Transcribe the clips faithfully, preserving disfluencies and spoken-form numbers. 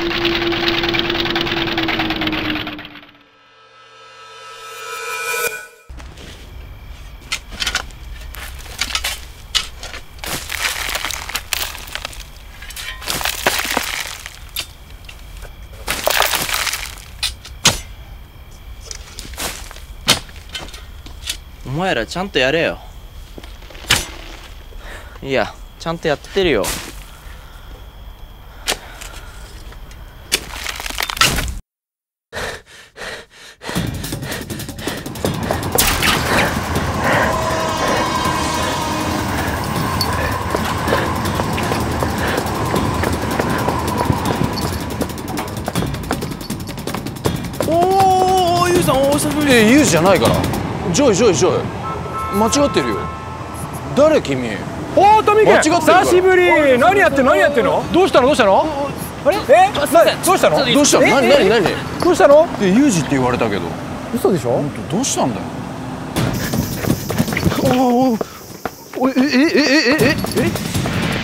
お前らちゃんとやれよ。いや、ちゃんとやってるよ。 おお、ユウさんお久しぶり。 え、ユウじゃないから。ジョイジョイジョイ、間違ってるよ。誰君？ おお、トミケ、 久しぶり。何やってんの何やってんの？どうしたのどうしたの？あれ？え？どうしたの？ どうしたの？何何何？ どうしたの？ え、ユウジって言われたけど。 嘘でしょ？ 本当どうしたんだよ。 おお、おえええええええ？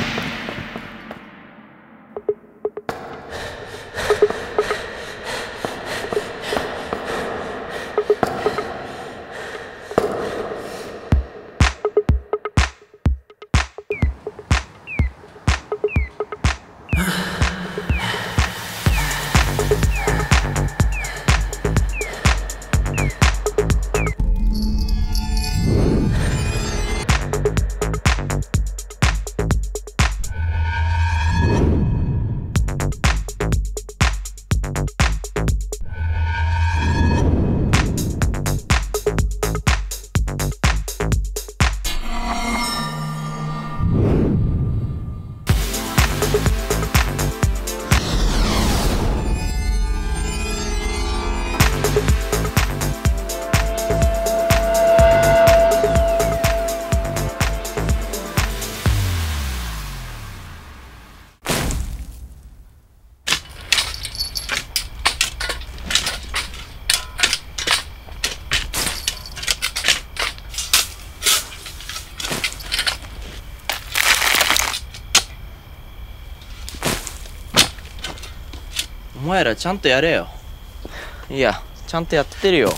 お前らちゃんとやれよ。いや、ちゃんとやってるよ。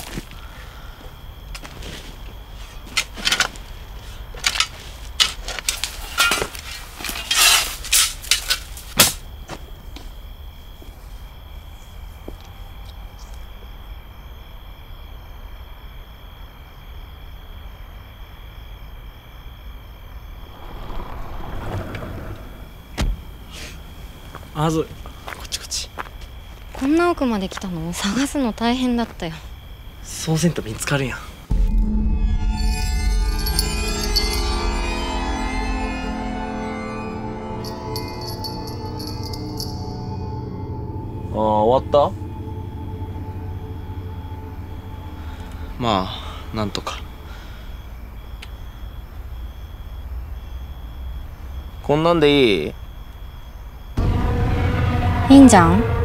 あず、こっちこっち。 こんな奥まで来たの？探すの大変だったよ。 そうせんと見つかるやん。 ああ、終わった？ まあ、なんとか。 こんなんでいい？ いいんじゃん。